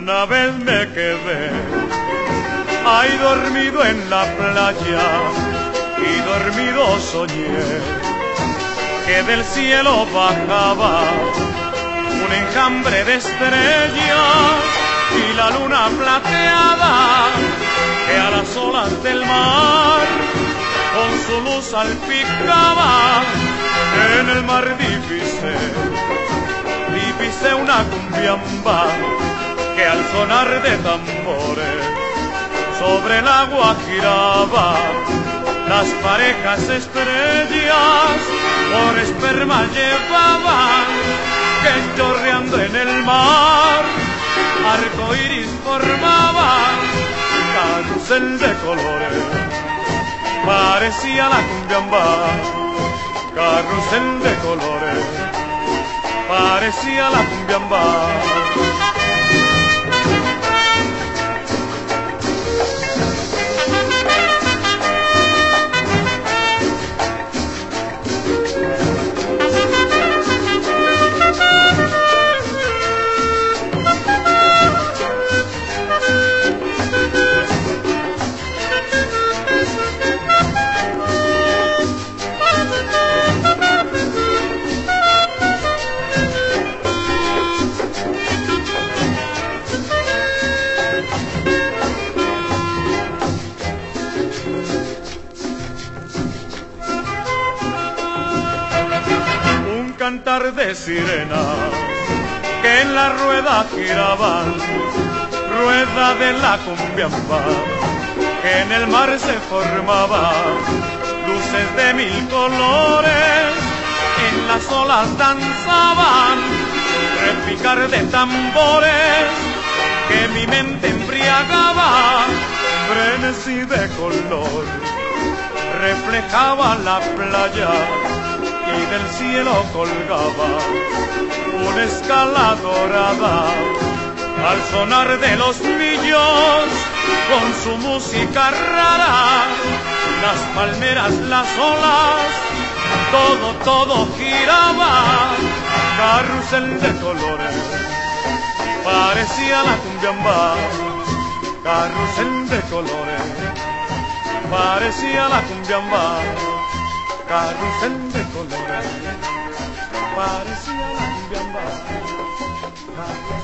Una vez me quedé ahí dormido en la playa y dormido soñé que del cielo bajaba un enjambre de estrellas y la luna plateada que a las olas del mar con su luz salpicaba. En el mar divisé una cumbiamba que al sonar de tambores sobre el agua giraba. Las parejas estrellas por esperma llevaban, que chorreando en el mar arco iris formaban. Carrusel de colores parecía la cumbiamba, carrusel de colores parecía la cumbiamba. Cantar de sirenas que en la rueda giraban, rueda de la cumbiamba que en el mar se formaban, luces de mil colores en las olas danzaban, repicar de tambores que mi mente embriagaba, frenesí de color reflejaba la playa y del cielo colgaba una escala dorada al sonar de los millos con su música rara. Las palmeras, las olas, todo giraba. Carrusel de colores parecía la cumbiamba, carrusel de colores parecía la cumbiamba, carrusel de colores parecía la cumbiamba.